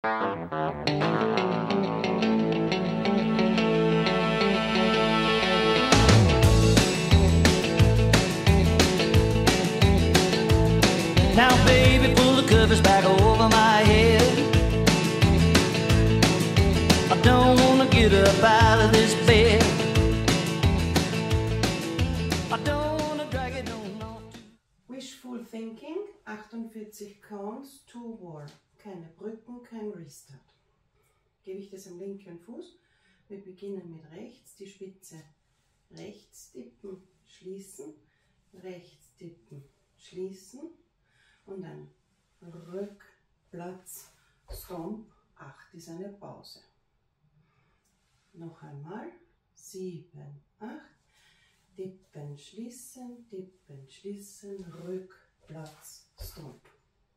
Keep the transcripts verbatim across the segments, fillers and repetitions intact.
Now baby, pull the covers back over my head. I don't wanna get up out of this bed. I don't wanna drag it on off. Wishful thinking, achtundvierzig Counts to Wall. Keine Brücken, kein Restart. Gewicht ist am linken Fuß. Wir beginnen mit rechts, die Spitze rechts tippen, schließen, rechts tippen, schließen und dann Rück, Platz, Stomp, acht ist eine Pause. Noch einmal, sieben, acht, tippen, schließen, tippen, schließen, Rück, Platz, Stomp.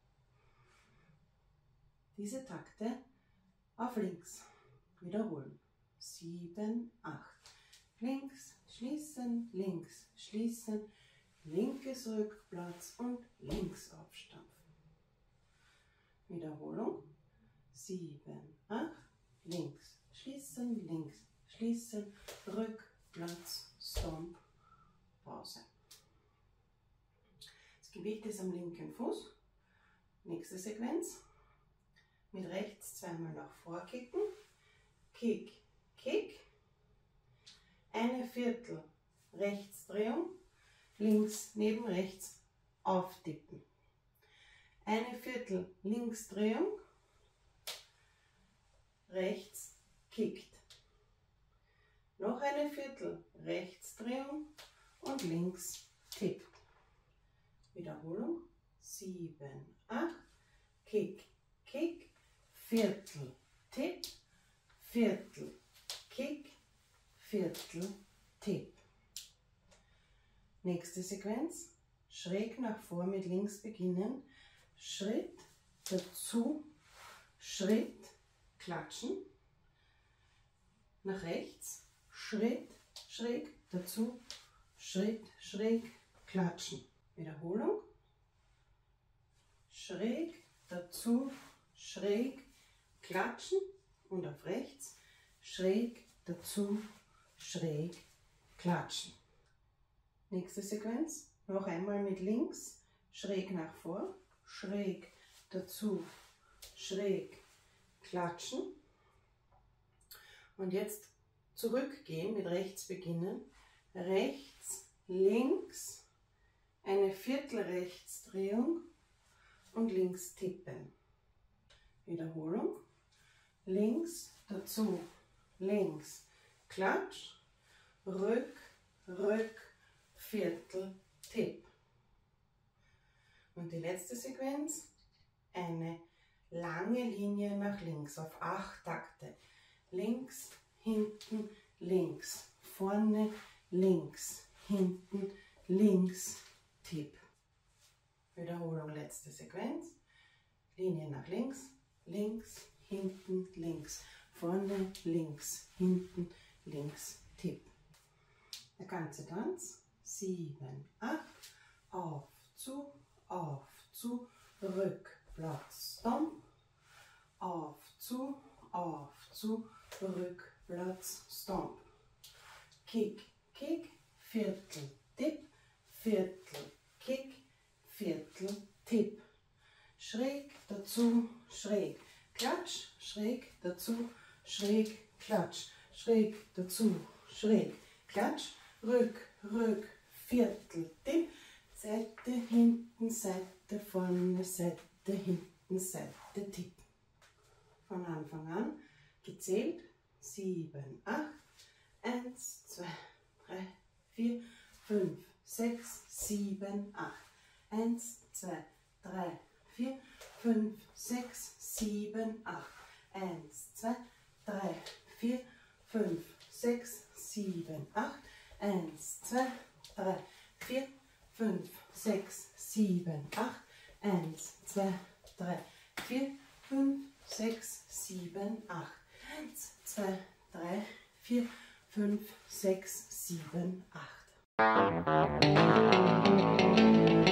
Diese Takte auf links wiederholen. sieben, acht. Links, schließen, links, schließen, linkes Rückplatz und links aufstampfen. Wiederholung. sieben, acht. Links, schließen, links, schließen, Rückplatz, Stomp, Pause. Das Gewicht ist am linken Fuß. Nächste Sequenz. Mit rechts zweimal nach vor kicken, Kick, Kick, eine Viertel Rechtsdrehung, links neben rechts auftippen, eine Viertel Linksdrehung, rechts kickt, noch eine Viertel Rechtsdrehung und links tippt. Wiederholung, sieben, acht, Kick, Kick, Viertel, Tipp, Viertel, Kick, Viertel, Tipp. Nächste Sequenz, schräg nach vor mit links beginnen, Schritt, dazu, Schritt, klatschen, nach rechts, Schritt, schräg, dazu, Schritt, schräg, klatschen. Wiederholung, schräg, dazu, schräg, klatschen und auf rechts, schräg, dazu, schräg, klatschen. Nächste Sequenz, noch einmal mit links, schräg nach vor, schräg, dazu, schräg, klatschen. Und jetzt zurückgehen, mit rechts beginnen, rechts, links, eine Viertelrechtsdrehung und links tippen. Wiederholung, links, dazu, links, klatsch, rück, rück, Viertel, Tipp. Und die letzte Sequenz, eine lange Linie nach links auf acht Takte. Links, hinten, links, vorne, links, hinten, links, Tipp. Wiederholung, letzte Sequenz, Linie nach links, links, hinten, links, vorne, links, hinten, links, Tipp. Der ganze Tanz, sieben, acht, auf, zu, auf, zu, rück, Platz, Stomp, auf, zu, auf, zu, rück, Platz, Stomp, Kick, Kick, Viertel, Tipp, Viertel, Kick, Viertel, Tipp, schräg, dazu, schräg, klatsch, schräg, dazu, schräg, klatsch, schräg, dazu, schräg, klatsch, rück, rück, Viertel, Tipp, Seite, hinten, Seite, vorne, Seite, hinten, Seite, Tipp. Von Anfang an gezählt, sieben, acht, eins, zwei, drei, vier, fünf, sechs, sieben, acht, eins, zwei, drei, vier, fünf, sechs, sieben, acht, eins, zwei, drei, vier, fünf, sechs, sieben, acht, eins, zwei, drei, vier, fünf, sechs, sieben, acht, eins, zwei, drei, vier, fünf, sechs, sieben, acht, eins, zwei, drei, vier, fünf, sechs, sieben, acht.